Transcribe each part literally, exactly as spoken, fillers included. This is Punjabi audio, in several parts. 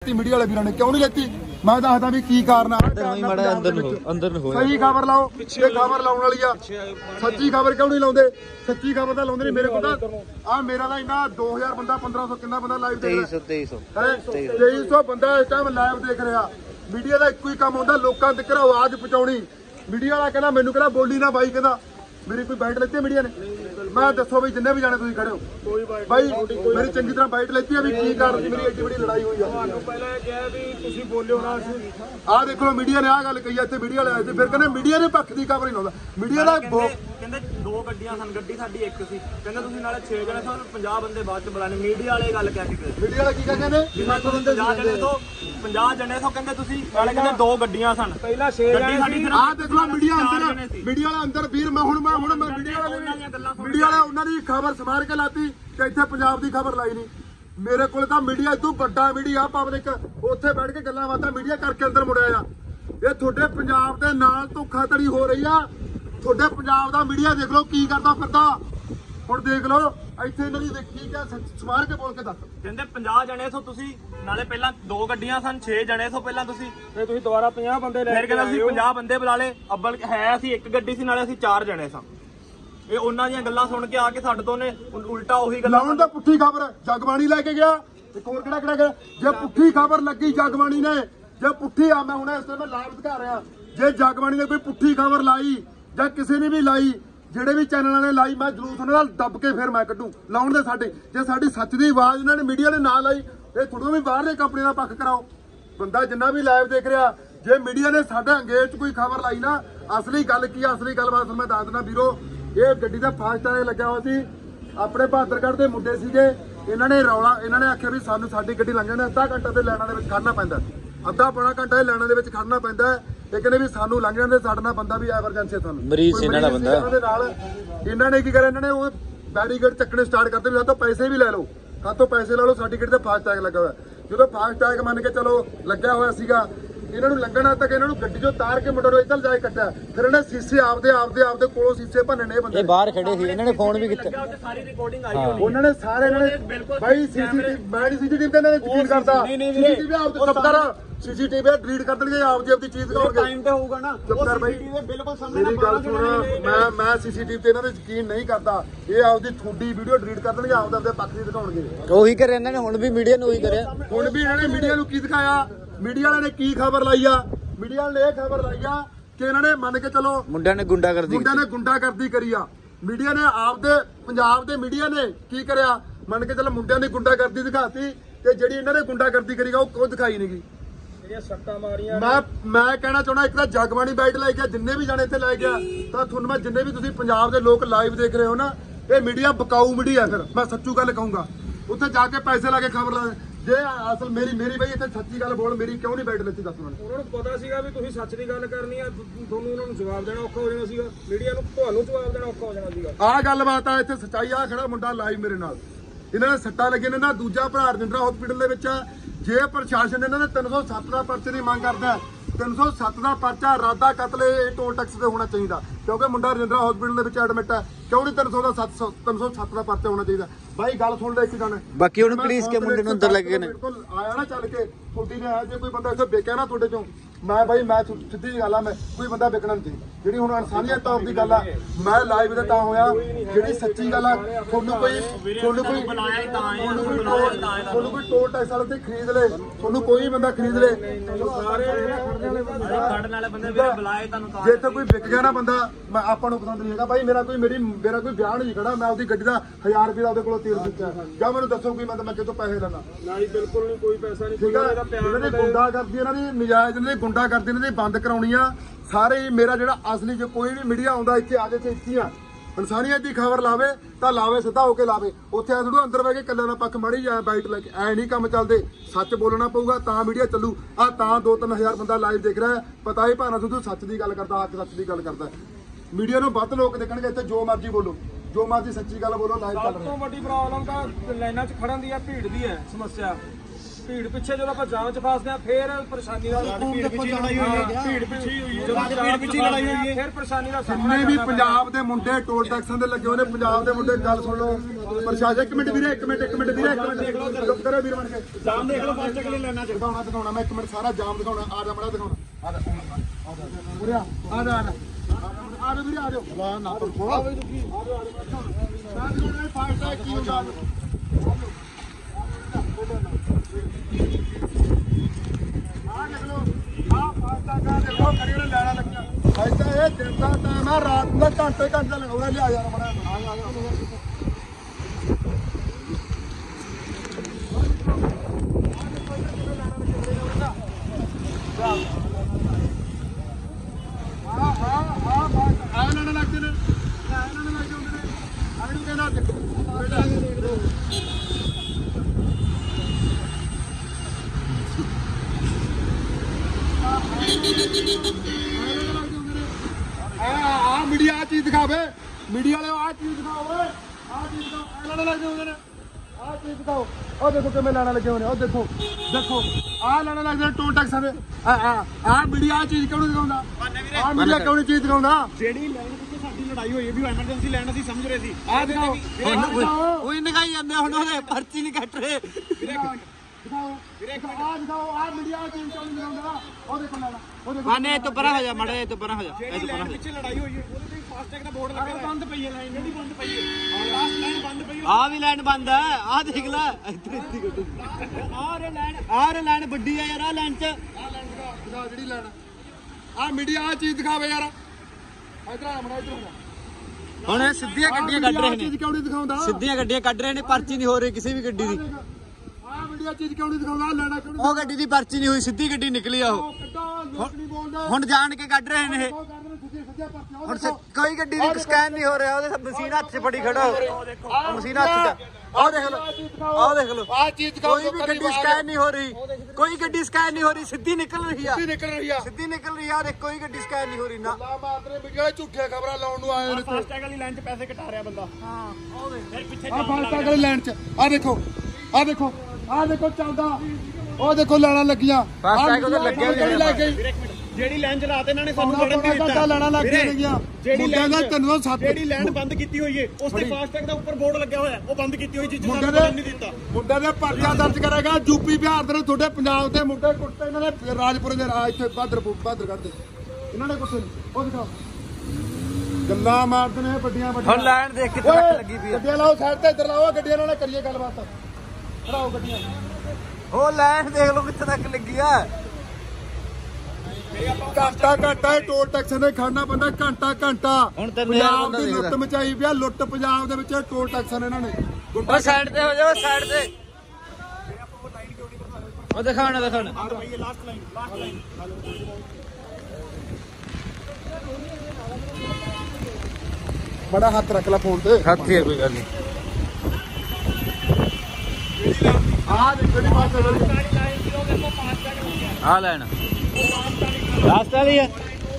लेती मीडिया वाले वीरों ने, क्यों नहीं लेती? मैं दसदा भी की कारण है। सही खबर लाओ, पिछे खबर लाने वाली आ, सच्ची खबर क्यों नहीं लाते? सच्ची खबर तो लाते नहीं। मेरे को आ मेरा ना इन्ना दो हजार बंदा पंद्रह सौ कितना बंदा लाइव देख रहा, तेईस सौ बंदा इस टाइम लाइव देख रहा। मीडिया का एक ही काम होता लोगों तक आवाज पहुंचानी। मीडिया वाला कहना मैनू कहना बोली ना बाई, कहना मेरी कोई बाइट लेती है मीडिया ने? मैं दसो बी जिन्ने भी जाने तुम खड़े हो भाई मेरी चंगी तरह बाइट लेती है भी की कारण मेरी एडी बड़ी लड़ाई हुई है। आ देख लो मीडिया ने आ गल कही इतने मीडिया वाले आए थे, फिर कहने मीडिया ने पक्ष की खबर नहीं लाता। मीडिया का ਕਹਿੰਦੇ ਦੋ ਗੱਡੀਆਂ ਸਨ, ਗੱਡੀ ਸਾਡੀ ਇੱਕ ਸੀ, ਕਹਿੰਦੇ ਤੁਸੀਂ ਨਾਲੇ ਛੇ ਜਣੇ ਸਨ, ਪੰਜਾਹ ਬੰਦੇ ਬਾਅਦ ਚ ਬੁਲਾਣੇ। ਮੀਡੀਆ ਵਾਲੇ ਗੱਲ ਕਹਿ ਕੇ ਗਏ। ਮੀਡੀਆ ਵਾਲੇ ਕੀ ਕਹਿੰਦੇ ਨੇ? ਪੰਜਾਹ ਜਣੇ ਤੋਂ ਪੰਜਾਹ ਜਣੇ ਤੋਂ ਕਹਿੰਦੇ ਤੁਸੀਂ ਨਾਲੇ ਕਹਿੰਦੇ ਦੋ ਗੱਡੀਆਂ ਸਨ, ਪਹਿਲਾਂ ਛੇ ਜਣੇ। ਆਹ ਦੇਖ ਲਓ ਮੀਡੀਆ ਅੰਦਰ, ਮੀਡੀਆ ਵਾਲਾ ਅੰਦਰ ਵੀਰ ਮੈਂ ਹੁਣ ਮੈਂ ਹੁਣ ਮੈਂ ਮੀਡੀਆ ਵਾਲੇ ਮੀਡੀਆ ਵਾਲਾ ਉਹਨਾਂ ਦੀ ਖਬਰ ਸਮਾਰ ਕੇ ਲਾਤੀ ਤੇ ਇੱਥੇ ਪੰਜਾਬ ਦੀ ਖਬਰ ਲਾਈ ਨਹੀਂ। ਮੇਰੇ ਕੋਲ ਤਾਂ ਮੀਡੀਆ ਇਦੋਂ ਵੱਡਾ ਮੀਡੀਆ ਪਬਲਿਕ ਉੱਥੇ ਬੈਠ ਕੇ ਗੱਲਾਂ ਬਾਤਾਂ ਮੀਡੀਆ ਕਰਕੇ ਅੰਦਰ ਮੁੜਿਆ ਆ। ਇਹ ਤੁਹਾਡੇ ਪੰਜਾਬ ਦੇ ਨਾਲ ਧੋਖਾਧੜੀ ਹੋ ਰਹੀ ਆ। ਤੁਹਾਡੇ ਪੰਜਾਬ ਦਾ ਮੀਡੀਆ ਦੇਖ ਲਓ ਕੀ ਕਰਦਾ ਫਿਰਦਾ। ਹੁਣ ਦੇਖ ਲਓ ਇੱਥੇ ਇਹਨਾਂ ਦੀ ਦੇਖੀ ਕਿ ਸਮਾਰ ਕੇ ਬੋਲ ਕੇ ਦੱਸ। ਕਹਿੰਦੇ ਪੰਜਾਹ ਜਣੇ ਤੋਂ ਤੁਸੀਂ ਨਾਲੇ ਪਹਿਲਾਂ ਦੋ ਗੱਡੀਆਂ ਸਨ, ਛੇ ਜਣੇ ਤੋਂ ਪਹਿਲਾਂ ਤੁਸੀਂ ਫਿਰ ਤੁਸੀਂ ਦੁਬਾਰਾ ਪੰਜਾਹ ਬੰਦੇ ਲੈ ਕੇ ਫਿਰ ਕਹਿੰਦੇ ਅਸੀਂ ਪੰਜਾਹ ਬੰਦੇ ਬੁਲਾ ਲਏ। ਅੱਬਲ ਹੈ ਅਸੀਂ ਇੱਕ ਗੱਡੀ ਸੀ, ਨਾਲੇ ਅਸੀਂ ਚਾਰ ਜਣੇ ਸਾਂ। ਇਹ ਉਹਨਾਂ ਦੀਆਂ ਗੱਲਾਂ ਸੁਣ ਕੇ ਆ ਕੇ ਸਾਡੇ ਤੋਂ ਨੇ ਉਲਟਾ ਉਹੀ ਗੱਲਾਂ ਲਾਉਣ ਦਾ ਪੁੱਠੀ ਖਬਰ ਜਗਬਾਣੀ ਲੈ ਕੇ ਗਿਆ। ਇੱਕ ਹੋਰ ਕਿਹੜਾ ਕਿਹੜਾ ਗਿਆ ਜੇ ਪੁੱਠੀ ਖਬਰ ਲੱਗੀ ਜਗਬਾਣੀ ਨੇ, ਜੇ ਪੁੱਠੀ ਆ ਮੈਂ ਹੁਣ ਇਸ ਟਾਈਮ ਲਾਈਵ ਦਿਖਾ ਰਿਹਾ, ਜੇ ਜਗਬਾਣੀ ਨੇ ਕੋਈ ਪੁੱਠੀ ਖਬਰ ਲਾਈ ਜਾਂ ਕਿਸੇ ਨੇ ਵੀ ਲਾਈ, ਜਿਹੜੇ ਵੀ ਚੈਨਲਾਂ ਨੇ ਲਾਈ, ਮੈਂ ਜਲੂਸ ਉਹਨਾਂ ਨਾਲ ਦੱਬ ਕੇ ਫਿਰ ਮੈਂ ਕੱਢੂ। ਲਾਉਣ ਦੇ ਸਾਡੇ ਜੇ ਸਾਡੀ ਸੱਚ ਦੀ ਆਵਾਜ਼ ਇਹਨਾਂ ਨੇ ਮੀਡੀਆ ਨੇ ਨਾ ਲਾਈ, ਇਹ ਥੋੜਾ ਵੀ ਬਾਹਰਲੇ ਕੰਪਨੀ ਦਾ ਪੱਖ ਕਰਾਓ। ਬੰਦਾ ਜਿੰਨਾ ਵੀ ਲਾਈਵ ਦੇਖ ਰਿਹਾ, ਜੇ ਮੀਡੀਆ ਨੇ ਸਾਡੇ ਅੰਗੇਜ 'ਚ ਕੋਈ ਖਬਰ ਲਾਈ ਨਾ, ਅਸਲੀ ਗੱਲ ਕੀ ਆ, ਅਸਲੀ ਗੱਲਬਾਤ ਮੈਂ ਦੱਸ ਦਿੰਦਾ ਵੀਰੋ। ਇਹ ਗੱਡੀ ਦਾ ਫਾਸਟ ਟੈਗ ਲੱਗਿਆ ਹੋਇਆ ਸੀ, ਆਪਣੇ ਬਹਾਦਰਗੜ੍ਹ ਦੇ ਮੁੰਡੇ ਸੀਗੇ। ਇਹਨਾਂ ਨੇ ਰੌਲਾ ਇਹਨਾਂ ਨੇ ਆਖਿਆ ਵੀ ਸਾਨੂੰ ਸਾਡੀ ਗੱਡੀ ਲੰਘਣ ਨੇ ਅੱਧਾ ਘੰਟਾ ਤੇ ਲਾਈਨਾਂ ਦੇ ਵਿੱਚ ਖੜਨਾ ਪੈਂਦਾ, ਅੱਧਾ ਪੌਣਾ ਘੰਟਾ ਇਹ ਲਾਈਨਾਂ ਦੇ ਵਿੱਚ ਖੜਨਾ ਪੈਂਦਾ। ਇਹ ਕਹਿੰਦੇ ਵੀ ਸਾਨੂੰ ਲੰਘ ਜਾਂਦੇ, ਸਾਡੇ ਨਾਲ ਬੰਦਾ ਵੀ ਐਮਰਜੈਂਸੀ ਸਾਨੂੰ ਮਰੀਜ਼ ਇਹਨਾਂ ਦਾ ਬੰਦਾ ਦੇ ਨਾਲ। ਇਹਨਾਂ ਨੇ ਕੀ ਕਰਿਆ, ਇਹਨਾਂ ਨੇ ਉਹ ਬੈਰੀਕੇਡ ਚੱਕਣੇ ਸਟਾਰਟ ਕਰਤੇ ਵੀ ਸਾਡੇ ਤੋਂ ਪੈਸੇ ਵੀ ਲੈ ਲਓ, ਸਾਡੇ ਤੋਂ ਪੈਸੇ ਲੈ ਲਓ, ਸਾਡੀ ਗੱਡੀ ਤੇ ਫਾਸਟ ਟੈਗ ਲੱਗਾ ਹੋਇਆ। ਜਦੋਂ ਫਾਸਟ ਟੈਗ ਮੰਨ ਕੇ ਚਲੋ ਲੱਗਿਆ ਹੋਇਆ ਸੀਗਾ, ਇਹਨਾਂ ਨੂੰ ਲੰਘਣਾ ਤੱਕ ਇਹਨਾਂ ਨੂੰ ਗੱਡੀ ਚੋਂ ਤਾਰ ਕੇ ਮੁੰਡੇ ਨੂੰ ਇੱਧਰ ਜਾ ਕੇ ਕੱਟਿਆ। ਫਿਰ ਇਹਨੇ ਸੀਸੇ ਆਪਦੇ ਆਪਦੇ ਆਪਦੇ ਕੋਲੋਂ ਸੀਸੇ ਭੰਨਣੇ ਬੰਦੇ। ਇਹ ਬਾਹਰ ਖੜੇ ਸੀ, ਇਹਨਾਂ ਨੇ ਫੋਨ ਵੀ ਕੀਤਾ, ਸਾਰੀ ਰਿਕਾਰਡਿੰਗ ਆਈ ਉਹਨਾਂ ਨੇ ਸਾਰੇ ਇਹਨਾਂ ਨੇ ਬਾਈ ਸੀਸੀਟੀਵੀ ਮੈਂ ਨਹੀਂ ਸੀਸੀਟੀਵੀ ਤੇ ਇਹਨਾਂ ਨੇ ਯਕੀਨ ਕਰਦਾ। ਸੀਸੀਟੀਵੀ ਆਪਦੇ ਚੁੱਪ ਕਰ, ਸੀਸੀਟੀਵੀ ਡਿਲੀਟ ਕਰ ਦੇਣਗੇ, ਆਪਦੀ ਆਪਦੀ ਚੀਜ਼ ਕਰਨਗੇ। ਟਾਈਮ ਤੇ ਹੋਊਗਾ ਨਾ, ਚੁੱਪ ਕਰ ਬਾਈ ਬਿਲਕੁਲ ਸਾਹਮਣੇ। ਮੇਰੀ ਗੱਲ ਸੁਣ, ਮੈਂ ਮੈਂ ਸੀਸੀਟੀਵੀ ਤੇ ਇਹਨਾਂ ਦੇ ਯਕੀਨ ਨਹੀਂ ਕਰਦਾ। ਇਹ ਆਪਦੀ ਥੋੜੀ ਵੀਡੀਓ ਡਿਲੀਟ ਕਰ ਦੇਣਗੇ, ਆਪਦੇ ਆਪਦੇ ਪੱਖ ਦੀ ਦਿਖਾਉਣਗੇ। ਉਹੀ ਕਰਿਆ ਇਹਨਾਂ ਨੇ, ਹੁਣ ਵੀ ਮੀਡੀਆ ਨੂੰ ਉਹੀ ਕਰਿਆ। ਹੁਣ ਵੀ ਇਹਨਾਂ ਨੇ ਮੀਡੀਆ ਨੂੰ ਕੀ ਦਿਖਾਇਆ? ਮੀਡੀਆ ਵਾਲਿਆਂ ਨੇ ਕੀ ਖਬਰ ਲਾਈ ਆ? ਮੀਡੀਆ ਨੇ ਇਹ ਖਬਰ ਲਾਈ ਆ ਕਿ ਇਹਨਾਂ ਨੇ ਮੰਨ ਕੇ ਚਲੋ ਮੁੰਡਿਆਂ ਨੇ ਗੁੰਡਾਗਰਦੀ ਮੁੰਡਿਆਂ ਨੇ ਗੁੰਡਾਗਰਦੀ ਕਰੀ ਆ। ਮੀਡੀਆ ਨੇ ਆਪਦੇ ਪੰਜਾਬ ਦੇ ਮੀਡੀਆ ਨੇ ਕੀ ਕਰਿਆ, ਮੰਨ ਕੇ ਚਲੋ ਮੁੰਡਿਆਂ ਨੇ ਗੁੰਡਾਗਰਦੀ ਦਿਖਾਤੀ, ਤੇ ਜਿਹੜੀ ਇਹਨਾਂ ਨੇ ਗੁੰਡਾਗਰਦੀ ਕਰੀ ਉਹ ਕੋਈ ਦਿਖਾਈ ਨਹੀਂ ਗਈ। ਜਿਹੜੀਆਂ ਸੱਟਾਂ ਮਾਰੀਆਂ ਮੈਂ ਮੈਂ ਕਹਿਣਾ ਚਾਹੁੰਦਾ, ਇੱਕ ਤਾਂ ਜਗਬਾਣੀ ਬਾਈਟ ਲੈ ਗਿਆ, ਜਿੰਨੇ ਵੀ ਜਾਣੇ ਇੱਥੇ ਲੈ ਗਿਆ, ਤਾਂ ਤੁਹਾਨੂੰ ਮੈਂ ਜਿੰਨੇ ਵੀ ਤੁਸੀਂ ਪੰਜਾਬ ਦੇ ਲੋਕ ਲਾਈਵ ਦੇਖ ਰਹੇ ਹੋ ਨਾ, ਇਹ ਮੀਡੀਆ ਬਕਾਊ ਮੀਡੀਆ। ਫਿਰ ਮੈਂ ਸੱਚੂ ਗੱਲ ਕਹੂੰਗਾ, ਉੱਥੇ ਜਾ ਕੇ ਪੈਸੇ ਲਾ ਕੇ ਖਬਰ ਲਾ। ਜੇ ਅਸਲ ਮੇਰੀ ਮੇਰੀ ਬਈ ਇੱਥੇ ਸੱਚੀ ਗੱਲ ਬੋਲ, ਮੇਰੀ ਕਿਉਂ ਨਹੀਂ ਬਾਈਟ ਲੈਤੀ ਦੱਸ ਉਹਨਾਂ ਨੇ? ਉਹਨਾਂ ਨੂੰ ਪਤਾ ਸੀਗਾ ਵੀ ਤੁਸੀਂ ਸੱਚ ਦੀ ਗੱਲ ਕਰਨੀ ਆ, ਤੁਹਾਨੂੰ ਉਹਨਾਂ ਨੂੰ ਜਵਾਬ ਦੇਣਾ ਔਖਾ ਹੋ ਜਾਣਾ ਸੀਗਾ। ਮੀਡੀਆ ਨੂੰ ਤੁਹਾਨੂੰ ਜਵਾਬ ਦੇਣਾ ਔਖਾ ਹੋ ਜਾਣਾ ਸੀਗਾ। ਆਹ ਗੱਲਬਾਤ ਆ, ਇੱਥੇ ਸੱਚਾਈ ਆ। ਖੜਾ ਮੁੰਡਾ ਲਾਈਵ ਮੇਰੇ ਨਾਲ, ਇਹਨਾਂ ਨੇ ਸੱਟਾਂ ਲੱਗੀਆਂ ਨੇ ਨਾ। ਦੂਜਾ ਭਰਾ ਰਜਿੰਦਰਾ ਹਸਪੀਟਲ ਦੇ ਵਿੱਚ। ਜੇ ਪ੍ਰਸ਼ਾਸਨ ਇਹਨਾਂ ਨੇ ਤਿੰਨ ਸੌ ਸੱਤ ਦਾ ਪਰਚੇ ਦੀ ਮੰਗ ਕਰਦਾ, ਤਿੰਨ ਸੌ ਸੱਤ ਦਾ ਪਰਚਾ ਇਰਾਦਾ ਕਤਲ ਟੋਲ ਟੈਕਸ ਤੇ ਹੋਣਾ ਚਾਹੀਦਾ, ਕਿਉਂਕਿ ਮੁੰਡਾ ਰਜਿੰਦਰਾ ਹਸਪੀਟਲ ਦੇ ਵਿੱਚ ਐਡਮਿਟ ਹੈ। ਕਿਉਂ ਨਹੀਂ ਤਿੰਨ ਸੌ ਦਾ ਸੱਤ ਸੌ ਤਿੰਨ ਸੌ ਸੱਤ ਦਾ ਪਰਚਾ ਹੋਣਾ ਚਾਹੀਦਾ? ਬਾਈ ਗੱਲ ਸੁਣ ਲੈ ਇੱਕ ਜਣ, ਬਾਕੀ ਉਹਨੂੰ ਪੁਲਿਸ ਕੇ ਮੁੰਡੇ ਨੂੰ ਅੰਦਰ ਲੱਗੇ ਨੇ। ਬਿਲਕੁਲ ਆਇਆ ਨਾ ਚੱਲ ਕੇ ਤੁਹਾਡੀ ਨੇ, ਜੇ ਕੋਈ ਬੰਦਾ ਇੱਥੇ ਵੇਖਿਆ ਨਾ ਤੁਹਾਡੇ ਚੋਂ, ਮੈਂ ਬਾਈ ਮੈਂ ਸਿੱਧੀ ਗੱਲ ਆ, ਮੈਂ ਕੋਈ ਬੰਦਾ ਵਿਕਣਾ ਨਹੀਂ। ਜਿਹੜੀ ਹੁਣ ਇਨਸਾਨੀਅਤ ਤੌਰ ਦੀ ਗੱਲ ਆ, ਮੈਂ ਲਾਈਵ ਤੇ ਤਾਂ ਹੋਇਆ ਜਿਹੜੀ ਸੱਚੀ ਗੱਲ ਆ। ਤੁਹਾਨੂੰ ਕੋਈ ਤੁਹਾਨੂੰ ਕੋਈ ਤੁਹਾਨੂੰ ਕੋਈ ਤੁਹਾਨੂੰ ਕੋਈ ਟੋਲ ਟੈਕਸ ਵਾਲੇ ਤੇ ਖਰੀਦ ਲੈ, ਤੁਹਾਨੂੰ ਕੋਈ ਬੰਦਾ ਖਰੀਦ ਲੈ, ਖੜਨ ਵਾਲੇ ਬੰਦੇ ਵੀ ਬੁਲਾਏ ਤੁਹਾਨੂੰ ਤਾਂ। ਜੇ ਇੱਥੇ ਕੋਈ ਵਿਕ ਗਿਆ ਨਾ ਬੰਦਾ, ਮੈਂ ਆਪਾਂ ਨੂੰ ਪਸੰਦ ਨਹੀਂ ਹੈਗਾ ਬਾਈ। ਮੇਰਾ ਕੋਈ ਮੇਰੀ ਮੇਰਾ ਕੋਈ ਵਿਆਹ ਨਹੀਂ ਖੜਾ, ਮੈਂ ਆਪਦੀ ਗੱਡੀ ਦਾ ਹਜ਼ਾਰ ਰੁਪਏ ਦਾ ਉਹਦੇ ਕੋਲੋਂ ਤੇਲ ਦਿੱਤਾ, ਜਾਂ ਮੈਨੂੰ ਦੱਸੋ ਕੋਈ ਮੈਂ ਮੈਂ ਕਿਤੋਂ ਪੈਸੇ ਲੈਣਾ? ਨਹੀਂ, ਬਿਲਕੁਲ ਨਹੀਂ, ਕੋਈ ਪੈਸਾ ਨਹੀਂ। ਠੀਕ ਆ, ਇਹਨਾਂ ਦੀ ਗੁੰਡਾ ਕਰਦੀ, ਇਹਨਾਂ ਦੀ ਨਜਾਇਜ਼ ਇਹਨਾਂ ਦੀ ਗੁੰਡਾ ਕਰਦੀ, ਇਹਨਾਂ ਦੀ ਬੰਦ ਕਰਾਉਣੀ ਆ ਸਾਰੇ ਹੀ। ਮੇਰਾ ਜਿਹੜਾ ਅਸਲੀ ਜੇ ਕੋਈ ਵੀ ਮੀਡੀਆ ਆਉਂਦਾ ਇੱਥੇ ਆ ਜਾਏ, ਇੱਥੇ ਆ ਇਨਸਾਨੀਅਤ ਦੀ ਖਬਰ ਲਾਵੇ ਤਾਂ ਲਾਵੇ, ਸਿੱਧਾ ਹੋ ਕੇ ਲਾਵੇ। ਉੱਥੇ ਆ ਥੋੜ੍ਹਾ ਅੰਦਰ ਬਹਿ ਕੇ ਕੱਲਿਆਂ ਦਾ ਪੱਖ ਮਾੜੀ ਜਾ ਬਾਈਟ ਲੈ ਕੇ, ਐ ਨਹੀਂ ਕੰਮ ਚੱਲਦੇ। ਸੱਚ ਬੋਲਣਾ ਪਊਗਾ ਤਾਂ ਮੀਡੀਆ ਚੱਲੂ। ਆ ਤਾਂ ਦੋ ਤਿੰਨ ਹਜ਼ਾਰ ਬੰਦਾ ਲਾਈਵ ਦੇਖ ਰਿਹਾ, ਪਤਾ ਹੀ ਭਾਣਾ ਸਿੱਧੂ ਸੱਚ ਦੀ ਗੱਲ ਕਰਦਾ, ਹੱਕ ਸੱਚ ਦੀ ਗੱਲ ਕਰਦਾ। ਮੀਡੀਆ ਨੂੰ ਵੱਧ ਲੋਕ ਦੇਖਣਗੇ, ਇੱਥੇ ਜੋ ਮਰਜ਼ੀ ਬੋਲੋ, ਜੋ ਮਰਜ਼ੀ ਸੱਚੀ ਗੱਲ ਬੋਲੋ, ਲਾਈਵ ਚੱਲ ਰਿਹਾ। ਸਭ ਤੋਂ ਵੱਡੀ ਪ੍ਰੋਬਲਮ ਤਾਂ ਲਾਈਨਾਂ 'ਚ ਖੜਨ ਦੀ ਆ, ਭੀੜ ਦੀ ਹੈ ਸਮੱਸਿਆ। ਭੀੜ ਪਿੱਛੇ ਜਦੋਂ ਆਪਾਂ ਜਾਮ ਚ ਫਸਦੇ ਆ ਫਿਰ ਪਰੇਸ਼ਾਨੀ ਦਾ ਭੀੜ ਪਿੱਛੇ ਲੜਾਈ ਹੋਈ ਹੈ ਭੀੜ ਪਿੱਛੇ ਹੀ ਹੋਈ ਹੈ ਜਦੋਂ ਭੀੜ ਪਿੱਛੇ ਲੜਾਈ ਹੋਈ ਹੈ ਫਿਰ ਪਰੇਸ਼ਾਨੀ ਦਾ ਸਾਹਮਣਾ ਜਿੰਨੇ ਵੀ ਪੰਜਾਬ ਦੇ ਮੁੰਡੇ ਟੋਲ ਟੈਕਸਾਂ ਦੇ ਲੱਗੇ ਹੋਏ ਨੇ ਪੰਜਾਬ ਦੇ ਮੁੰਡੇ ਗੱਲ ਸੁਣ ਲਓ ਪ੍ਰਸ਼ਾਸਨ ਇੱਕ ਮਿੰਟ ਵੀਰੇ ਇੱਕ ਮਿੰਟ ਇੱਕ ਮਿੰਟ ਵੀਰੇ ਇੱਕ ਮਿੰਟ ਦੇਖ ਲਓ ਚੁੱਪ ਕਰੋ ਵੀਰ ਬਣ ਕੇ ਜਾਮ ਦੇਖ ਲਓ ਫਾਸਟ ਟੈਗ ਲੈਣਾ ਦਿਖਾਉਣਾ ਦਿਖਾਉਣਾ ਮੈਂ ਇੱਕ ਮਿੰਟ ਸਾਰਾ ਜਾਮ ਦਿਖਾਉਣਾ ਆ ਜਾ ਮੜਾ ਦਿਖਾਉਣਾ ਆ ਜਾ ਉਰੇ ਆ ਆ ਜਾ ਆ ਜਾ ਆ ਜਾ ਵੀਰੇ ਆ ਜਾ ਲਾ ਨਾ ਪਰ ਕੋਲ ਆ ਜਾ ਆ ਜਾ ਫਾਸਟ ਟੈਗ ਕੀ ਹੁੰਦਾ ऐसा है दिन का टाइम है रात में घंटे घंटे लगाना लिया यार बड़ा आ आ मीडिया आ चीज दिखावे मीडिया वाले आ चीज दिखाओ ओए आ चीज दिखाओ लाना लगे होंगे ने आ चीज दिखाओ ओ देखो किमें लाना लगे होने ओ देखो देखो आ लाना लगे टोल टैक्स दे आ आ आ मीडिया आ चीज क्यों दिखाਉਂਦਾ आ मीडिया क्यों चीज दिखाਉਂਦਾ ਜਿਹੜੀ ਲਾਈਨ ਵਿੱਚ ਸਾਡੀ ਲੜਾਈ ਹੋਈ ਹੈ ਵੀ ਐਮਰਜੈਂਸੀ ਲਾਈਨ ਅਸੀਂ ਸਮਝ ਰਹੇ ਸੀ ਆ ਦਿਖਾਓ ਉਹੀ ਨਿਕਾਈ ਜਾਂਦੇ ਹੁਣ ਉਹਦੇ ਪਰਚੀ ਨਹੀਂ ਕੱਟ ਰਹੇ ਦਿਖਾਓ ਵੀਰੇ ਇੱਕ ਮਿੰਟ ਆ ਦਿਖਾਓ ਆ मीडिया आ चीज क्यों दिखाਉਂਦਾ ਉਹ ਦੇਖੋ ਲਾਣਾ ਉਹ ਦੇਖੋ ਮਾਨੇ ਇਹ ਤੋਂ ਪਰਾਂ ਹੋ ਜਾ ਮੜੇ ਇਹ ਤੋਂ ਪਰਾਂ ਹੋ ਜਾ ਇਹ ਤੋਂ ਪਰਾਂ ਹੋ ਜਾ ਪਿੱਛੇ ਲੜਾਈ ਹੋਈ ਹੈ ਉਹਦੇ ਤੇ ਫਾਸਟ ਟੈਗ ਦਾ ਬੋਰਡ ਲੱਗਾ ਹੋਇਆ ਬੰਦ ਪਈ ਹੈ ਲਾਈਨ ਜਿਹੜੀ ਬੰਦ ਪਈ ਹੈ ਲਾਸਟ ਲਾਈਨ ਬੰਦ ਪਈ ਹੈ ਆ ਵੀ ਲਾਈਨ ਬੰਦ ਹੈ ਆ ਦੇਖ ਲੈ ਇੱਧਰ ਇੱਧਰ ਗੱਡੀ ਆ ਰੇ ਲਾਈਨ ਆ ਰੇ ਲਾਈਨ ਵੱਡੀ ਆ ਯਾਰ ਆ ਲਾਈਨ ਚ ਆ ਲਾਈਨ ਦਿਖਾ ਦਿਖਾ ਜਿਹੜੀ ਲਾਈਨ ਆ मीडिया ਆ ਚੀਜ਼ ਦਿਖਾਵੇ ਯਾਰ ਇਧਰ ਆ ਮੜਾ ਇਧਰ ਹੁਣ ਇਹ ਸਿੱਧੀਆਂ ਗੱਡੀਆਂ ਕੱਢ ਰਹੇ ਨੇ ਚੀਜ਼ ਕਿਉਂ ਨਹੀਂ ਦਿਖਾਉਂਦਾ ਸਿੱਧੀਆਂ ਗੱਡੀਆਂ ਕੱਢ ਰਹੇ ਨੇ ਪਰਚੀ ਨਹੀਂ ਹੋ ਰਹੀ ਕਿਸੇ ਵੀ ਗੱਡੀ ਦੀ ਆ मीडिया ਚੀਜ਼ ਕਿਉਂ ਨਹੀਂ ਦਿਖਾਉਂਦਾ ਲੈਣਾ ਕਿਉਂ ਉਹ ਗੱਡੀ ਦੀ ਪਰਚੀ ਨਹੀਂ ਹੋਈ ਸਿੱਧੀ ਗੱਡੀ ਨਿਕਲੀ ਆ ਉਹ ਕੱਟਾ ਲੋਕ ਨਹੀਂ ਬੋਲਦੇ ਹੁਣ ਜਾਣ ਕੇ ਕੱਢ ਰਹੇ ਨੇ ਇਹ ਉਹ ਕਰਦੇ ਨੇ ਸਿੱਧੇ ਸਿੱਧੇ ਪਰਚੇ ਹੁਣ ਸ- ਕੋਈ ਗੱਡੀ ਦੀ ਸਕੈਨ ਨਹੀਂ ਹੋ ਰਿਹਾ ਉਹਦੇ ਮਸ਼ੀਨ ਹੱਥ 'ਚ ਫੜੀ ਖੜਾ ਉਹ ਮਸ਼ੀਨ ਹੱਥ 'ਚ ਆਹ ਦੇਖ ਲਓ ਆਹ ਦੇਖ ਲਓ ਆ ਚੀਜ਼ ਦਿਖਾਓ ਕੋਈ ਵੀ ਗੱਡੀ ਸਕੈਨ ਨਹੀਂ ਹੋ ਰਹੀ ਕੋਈ ਗੱਡੀ ਸਕੈਨ ਨਹੀਂ ਹੋ ਰਹੀ ਸਿੱਧੀ ਨਿਕਲ ਰਹੀ ਆ ਸਿੱਧੀ ਨਿਕਲ ਰਹੀ ਆ ਸਿੱਧੀ ਨਿਕਲ ਰਹੀ ਆ ਦੇਖ ਕੋਈ ਗੱਡੀ ਸਕੈਨ ਨਹੀਂ ਹੋ ਰਹੀ ਨਾ ਲਾ ਮਾਤਰੇ मीडिया ਵਾਲੇ ਝੂਠੇ ਖਬਰਾਂ ਲਾਉਣ ਨੂੰ ਆਏ ਨੇ ਫਾਸਟ ਟੈਗ ਵਾਲੀ ਲਾਈਨ 'ਚ ਪੈਸੇ ਕਟਾ ਰਿਹਾ ਬੰਦਾ ਹਾਂ ਉਹ ਦੇਖ ਫਿਰ ਪਿੱਛੇ ਆ ਫਾਸਟ ਟੈਗ ਵਾਲੀ ਲਾਈਨ 'ਚ ਆ ਦੇਖੋ ਆ ਦੇਖੋ ਆ ਦੇਖੋ ਚੱਲਦਾ ਉਹ ਦੇਖੋ ਲਾਣਾ ਲੱਗੀਆਂ ਫਾਸਟ ਟੈਗ ਉਹਦੇ ਲੱਗਿਆ ਵੀ ਲੱਗ ਗਈ ਵੀਰੇ ਇੱਕ ਮਿੰਟ ਜਿਹੜੀ ਲਾਈਨ ਚਲਾ ਤੇ ਇਹਨਾਂ ਨੇ ਸਾਨੂੰ ਪੌਣਾ ਵੜਨ ਨਹੀਂ ਘੰਟਾ ਦਿੱਤਾ ਲਾਣਾ ਲੱਗ ਵੀਰੇ, ਗਈਆਂ ਜਿਹੜੀ ਮੁੰਡਿਆਂ ਦਾ ਲਾਈਨ ਤਿੰਨ ਸੌ ਸੱਤ ਜਿਹੜੀ ਲਾਈਨ ਬੰਦ ਕੀਤੀ ਹੋਈ ਏ ਉਸ ਤੇ ਫਾਸਟ ਟੈਗ ਦਾ ਉੱਪਰ ਬੋਰਡ ਲੱਗਿਆ ਹੋਇਆ ਉਹ ਬੰਦ ਕੀਤੀ ਹੋਈ ਜਿੱਥੇ ਮੁੰਡੇ ਸਾਨੂੰ ਦੇ ਵੜਨ ਨਹੀਂ ਦਿੱਤਾ ਮੁੰਡੇ ਦੇ ਪਰਚਾ ਦਰਜ ਕਰੇਗਾ ਯੂਪੀ ਬਿਹਾਰ ਦੇ ਨੇ ਤੁਹਾਡੇ ਪੰਜਾਬ ਦੇ ਮੁੰਡੇ ਕੁੱਟੇ ਇਹਨਾਂ ਨੇ ਰਾਜਪੁਰ ਦੇ ਰਾਜ ਇੱਥੇ ਬਾਦਰਪੁਰ ਬਾਦਰਗੜ੍ਹ ਦੇ ਇਹਨਾਂ ਨੇ ਕੁੱਟੇ ਉਹ ਦਿਖਾਓ ਗੱਲਾਂ ਮਾਰਦੇ ਨੇ ਵੱਡੀਆਂ ਵੱਡੀਆਂ ਹੁਣ ਲਾਈਨ ਦੇਖ ਕਿੱਥੇ ਤੱਕ ਲੱਗੀ ਪਈ ਆ ਗੱਡੀਆਂ ਲਾਓ ਸਾਈਡ ਤੇ ਇੱਧਰ ਲਾਓ ਗੱਡੀਆਂ ਨਾਲ ਕਰੀਏ ਗੱਲਬਾਤ ਖੜਾਓ ਗੱਡੀਆਂ ਉਹ ਲਾਈਨ ਦੇਖ ਲਓ ਕਿੱਥੇ ਤੱਕ ਲੱਗੀ ਆ ਘੰਟਾ ਘੰਟਾ ਟੋਲ ਟੈਕਸ ਦੇ ਖੜਨਾ ਪੈਂਦਾ ਘੰਟਾ ਘੰਟਾ ਹੁਣ ਤਾਂ ਨਜ਼ਾਰਾ ਪੰਜਾਬ ਬੰਦਾ ਦੀ ਲੁੱਟ ਦੇਖਦਾ। ਮਚਾਈ ਪਿਆ ਲੁੱਟ ਪੰਜਾਬ ਦੇ ਵਿੱਚ ਟੋਲ ਟੈਕਸ ਨੇ ਇਹਨਾਂ ਨੇ ਉਹ ਸਾਈਡ ਤੇ ਹੋ ਜਾਓ ਸਾਈਡ ਤੇ ਉਹ ਦਿਖਾਣਾ ਦਿਖਾਣਾ ਲਾਸਟ ਲਾਈਨ ਲਾਸਟ ਲਾਈਨ ਬੜਾ ਹੱਥ ਰੱਖ ਲੈ ਫੋਨ ਤੇ ਹੱਥੀ ਹੈ ਕੋਈ ਗੱਲ ਨਹੀਂ ਆਹ ਦੇਖੋ ਜੀ ਬਾਤ ਕਰ ਆ ਲੈਣ ਲਾਸਟ ਵਾਲੀ ਹੈ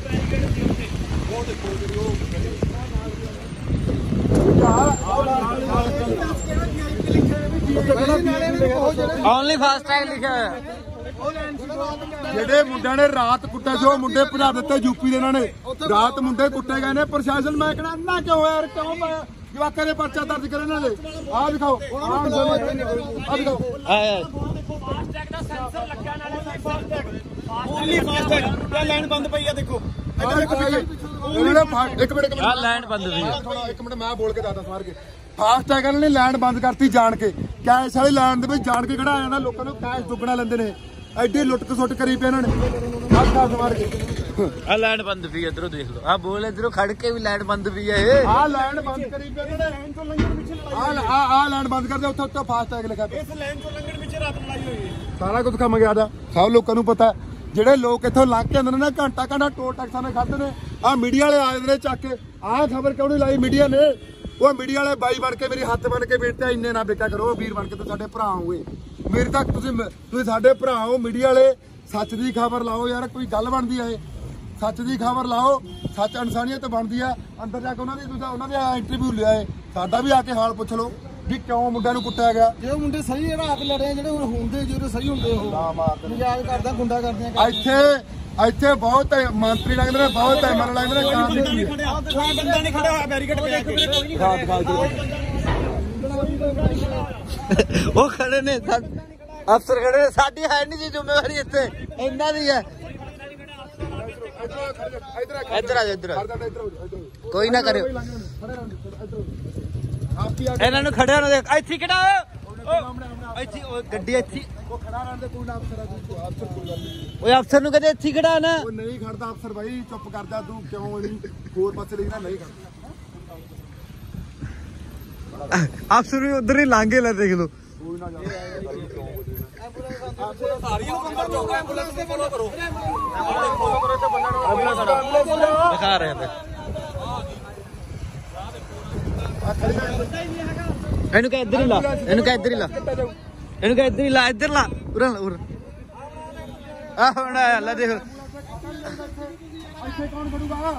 ਓਨਲੀ ਫਾਸਟ ਟੈਗ ਲਿਖਿਆ ਹੋਇਆ ਜਿਹੜੇ ਮੁੰਡਿਆਂ ਨੇ ਰਾਤ ਕੁੱਟੇ ਜੋ ਮੁੰਡੇ ਭਜਾ ਦਿੱਤੇ ਯੂਪੀ ਦੇ ਇਹਨਾਂ ਨੇ ਰਾਤ ਮੁੰਡੇ ਕੁੱਟੇ ਗਏ ਨੇ ਪ੍ਰਸ਼ਾਸਨ ਮੈਂ ਕਹਿੰਦਾ ਇੰਨਾ ਕਿਉਂ ਯਾਰ ਕਿਉਂ ਪਾਇਆ ਜਵਾਕਾਂ ਦੇ ਪਰਚਾ ਦਰਜ ਕਰੇ ਇਹਨਾਂ ਦੇ ਆਹ ਦਿਖਾਓ ਆਹ ਦਿਖਾਓ ਆ ਫਾਸਟ ਟੈਗ ਦਾ ਸੈਂਸਰ ਲੱਗਾ ਨਾਲੇ FASTag only FASTag ਇਹ ਲਾਈਨ ਬੰਦ ਪਈ ਆ ਦੇਖੋ ਆਹ ਦੇਖੋ ਇਹਨਾਂ ਨੇ ਫਾ- ਇੱਕ ਮਿੰਟ ਇੱਕ ਮਿੰਟ ਆ ਲਾਈਨ ਬੰਦ ਹੋਈ ਆ ਥੋੜਾ ਇੱਕ ਮਿੰਟ ਮੈਂ ਬੋਲ ਕੇ ਦੱਸਦਾ ਸਵਾਰ ਕੇ ਫਾਸਟ ਟੈਗ ਵਾਲੇ ਨੇ ਲਾਈਨ ਬੰਦ ਕਰਤੀ ਜਾਣ ਕੇ ਕੈਸ਼ ਵਾਲੀ ਲਾਈਨ ਦੇ ਵਿੱਚ ਜਾਣ ਕੇ ਖੜਾ ਜਾਂਦਾ ਲੋਕਾਂ ਨੂੰ ਕੈਸ਼ ਦੁੱਗਣਾ ਲੈਂਦੇ ਨੇ ਐਡੀ ਲੁੱਟ ਖਸੁੱਟ ਕਰੀ ਪਏ ਇਹਨਾਂ ਨੇ ਆਖਾ ਸਵਾਰ ਕੇ ਆ ਲਾਈਨ ਬੰਦ ਪਈ ਇਧਰੋਂ ਦੇਖ ਲਓ ਆ ਬੋਲ ਇਧਰੋਂ ਖੜ ਕੇ ਵੀ ਲਾਈਨ ਬੰਦ ਪਈ ਆ ਇਹ ਆਹ ਲਾਈਨ ਬੰਦ ਕਰੀ ਪਏ ਇਹਨਾਂ ਨੇ ਤੋਂ ਲੰਘਣ ਪਿੱਛੇ ਲੜਾਈ ਆਹ ਆਹ ਆਹ ਲਾਈਨ ਬੰਦ ਕਰਦੇ ਉੱਥੇ ਉੱਤੇ ਫਾਸਟ ਟੈਗ ਲਿਖਿਆ ਪਿਆ ਇਸ ਲਾਈਨ ਤੋਂ ਲੰਘਣ ਪਿੱਛੇ ਰਾਤ ਲੜਾਈ ਹੋਈ ਹੈ ਸਾਰਾ ਕੁਝ ਕੰਮ ਗਿਆ ਦਾ ਸਭ ਲੋਕਾਂ ਨੂੰ ਪਤਾ ਜਿਹੜੇ ਲੋਕ ਇੱਥੋਂ ਲੰਘ ਕੇ ਆਉਂਦੇ ਨੇ ਨਾ ਘੰਟਾ ਘੰਟਾ ਟੋਲ ਟੈਕਸਾਂ ਦੇ ਖਾਦੇ ਨੇ ਆਹ ਮੀਡੀਆ ਵਾਲੇ ਆ ਜਾਂਦੇ ਨੇ ਚੱਕ ਕੇ ਆਹ ਖਬਰ ਕਿਉਂ ਨਹੀਂ ਲਾਈ ਮੀਡੀਆ ਨੇ ਉਹ ਮੀਡੀਆ ਵਾਲੇ ਬਾਈ ਬਣ ਕੇ ਮੇਰੀ ਹੱਥ ਬਣ ਕੇ ਬੇਟਾ ਇੰਨੇ ਨਾ ਬੇਟਾ ਕਰੋ ਵੀਰ ਬਣ ਕੇ ਤੁਸੀਂ ਸਾਡੇ ਭਰਾ ਹੋਏ ਮੇਰੇ ਤੱਕ ਤੁਸੀਂ ਤੁਸੀਂ ਸਾਡੇ ਭਰਾ ਹੋ ਮੀਡੀਆ ਵਾਲੇ ਸੱਚ ਦੀ ਖਬਰ ਲਾਓ ਯਾਰ ਕੋਈ ਗੱਲ ਬਣਦੀ ਆ ਇਹ ਸੱਚ ਦੀ ਖਬਰ ਲਾਓ ਸੱਚ ਇਨਸਾਨੀਅਤ ਬਣਦੀ ਆ ਅੰਦਰ ਜਾ ਕੇ ਉਹਨਾਂ ਦੀ ਤੁਸੀਂ ਉਹਨਾਂ ਦੇ ਇੰਟਰਵਿਊ ਲਿਆ ਏ ਸਾਡਾ ਵੀ ਆ ਕੇ ਹਾਲ ਪੁੱਛ ਲਓ ਵੀ ਕਿਉਂ ਮੁੰਡਿਆਂ ਨੂੰ ਕੁੱਟਿਆ ਗਿਆ। ਜੇ ਮੁੰਡੇ ਸਹੀ ਰਾਤ ਲੜੇ ਜਿਹੜੇ ਹੁਣ ਹੁੰਦੇ ਜਿਹੜੇ ਸਹੀ ਹੁੰਦੇ ਉਹ ਨਾ ਮਾਰ ਮਜ਼ਾਕ ਕਰਦਾ ਗੁੰਡਾ ਕਰਦੀਆਂ ਇੱਥੇ ਇੱਥੇ ਬਹੁਤ ਮੰਤਰੀ ਲੱਗਦੇ ਨੇ, ਬਹੁਤ ਐਮਐਲਏ ਲੱਗਦੇ ਨੇ, ਕੰਮ ਨਹੀਂ ਕੋਈ ਬੰਦਾ ਨਹੀਂ ਖੜਾ ਹੋਇਆ ਬੈਰੀਕੇਡ ਪਿਆ ਉਹ ਖੜੇ ਨੇ ਅਫਸਰ ਖੜੇ ਨੇ, ਸਾਡੀ ਹੈ ਨਹੀਂ ਜੀ ਜ਼ਿੰਮੇਵਾਰੀ ਇੱਥੇ, ਇਹਨਾਂ ਦੀ ਹੈ। ਇੱਧਰ ਆ ਜਾ ਇੱਧਰ ਕੋਈ ਨਾ ਕਰਿਓ ਇਹਨਾਂ ਨੂੰ ਖੜਿਆ ਨੂੰ ਦੇਖ ਇੱਥੇ ਕਿਹੜਾ ਇੱਥੇ ਉਹ ਗੱਡੀ ਇੱਥੇ ਉਹ ਖੜਾ ਰਹਿਣ ਦੇ, ਕੋਈ ਨਾ ਅਫਸਰ ਆ ਤੂੰ ਅਫਸਰ ਕੋਈ ਗੱਲ ਨਹੀਂ। ਓਏ ਅਫਸਰ ਨੂੰ ਕਦੇ ਇੱਥੇ ਖੜਾ ਨਾ ਉਹ ਨਹੀਂ ਖੜਦਾ ਅਫਸਰ ਬਾਈ, ਚੁੱਪ ਕਰ ਜਾ ਤੂੰ, ਕਿਉਂ ਨਹੀਂ ਹੋਰ ਪਾਸੇ ਲਿਖਣਾ ਨਹੀਂ ਖੜਦਾ ਅਫਸਰ ਵੀ ਉਧਰ ਹੀ ਲਾਂਗੇ ਲੈ ਦੇਖ ਲੋ। ਕੋਈ ਨਾ ਜਾ ਦਿਖਾ ਰਹੇ ਤੇ ਇਹਨੂੰ ਕਹ ਇੱਧਰ ਹੀ ਲਾ, ਇਹਨੂੰ ਕਹ ਇੱਧਰ ਹੀ ਲਾ, ਇਹਨੂੰ ਕਹ ਇੱਧਰ ਹੀ ਲਾ, ਇੱਧਰ ਲਾ ਉਰੇ ਉਰੇ ਆਹ ਹੁਣ ਲੈ ਦੇਖ ਇੱਥੇ ਕੌਣ ਖੜੂਗਾ?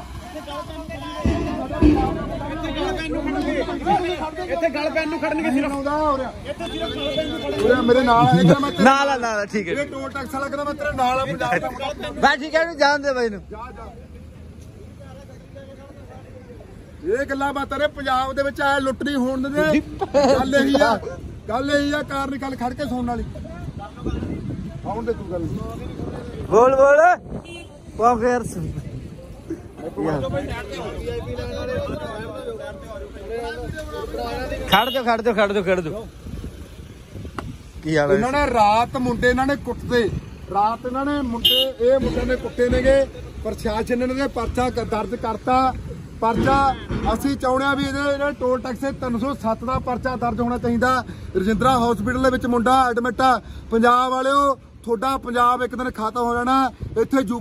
ਇੱਥੇ ਗੱਲ ਪੈਨ ਨੂੰ ਖੜਨਗੇ ਸਿਰਫ ਆਉਂਦਾ ਉਰੇ ਮੇਰੇ ਨਾਲ ਆਏਗਾ ਮੈਂ ਤੇਰੇ ਨਾਲ ਆ ਨਾਲ ਆ, ਠੀਕ ਹੈ ਇਹ ਟੋਲ ਟੈਕਸ ਵਾਲਾ ਕਹਿੰਦਾ ਮੈਂ ਤੇਰੇ ਨਾਲ ਆ ਪੰਜਾਬ ਦਾ। ਬਸ ਠੀਕ ਹੈ, ਇਹਨੂੰ ਜਾਣ ਦੇ ਬਾਈ ਨੂੰ। ਜਾ ਜਾ ਇਹ ਗੱਲਾਂ ਬਾਤਾਂ ਨੇ ਪੰਜਾਬ ਦੇ ਵਿੱਚ ਐ ਲੁੱਟ ਨਹੀਂ ਹੋਣ ਦਿੰਦੇ। ਗੱਲ ਇਹੀ ਆ, ਗੱਲ ਇਹੀ ਆ, ਕਾਰਨ ਗੱਲ ਖੜ ਕੇ ਸੁਣਨ ਵਾਲੀ ਆਉਣ ਦੇ ਤੂੰ ਗੱਲ ਬੋਲ ਬੋਲ ਪੋਕਰ ਖੜ ਜਾ ਖੜ ਜਾ ਖੜ ਜਾ ਖੜ ਜਾ ਕੀ ਹਾਲ ਇਹਨਾਂ ਹੈ? ਨੇ ਰਾਤ ਮੁੰਡੇ ਇਹਨਾਂ ਨੇ ਕੁੱਟਦੇ, ਰਾਤ ਇਹਨਾਂ ਨੇ ਮੁੰਡੇ ਇਹ ਮੁੰਡੇ ਨੇ ਕੁੱਟੇ ਨੇਗੇ। ਪ੍ਰਸ਼ਾਸਨ ਨੇ ਪਰਚਾ ਕ- ਦਰਜ ਕਰਤਾ। ਪਰਚਾ ਅਸੀਂ ਚਾਹੁੰਦੇ ਆ ਵੀ ਇਹਦੇ ਇਹਨਾਂ ਟੋਲ ਟੈਕਸ ਤਿੰਨ ਸੌ ਸੱਤ ਦਾ ਪਰਚਾ ਦਰਜ ਹੋਣਾ ਚਾਹੀਦਾ। ਰਜਿੰਦਰਾ ਹਸਪੀਟਲ ਦੇ ਵਿੱਚ ਮੁੰਡਾ ਐਡਮਿਟ ਆ। ਪੰਜਾਬ ਵਾਲਿਓ ਤੁਹਾਡਾ ਪੰਜਾਬ ਇੱਕ ਦਿਨ ਖਤਮ ਹੋ ਜਾਣਾ ਇੱਥੇ।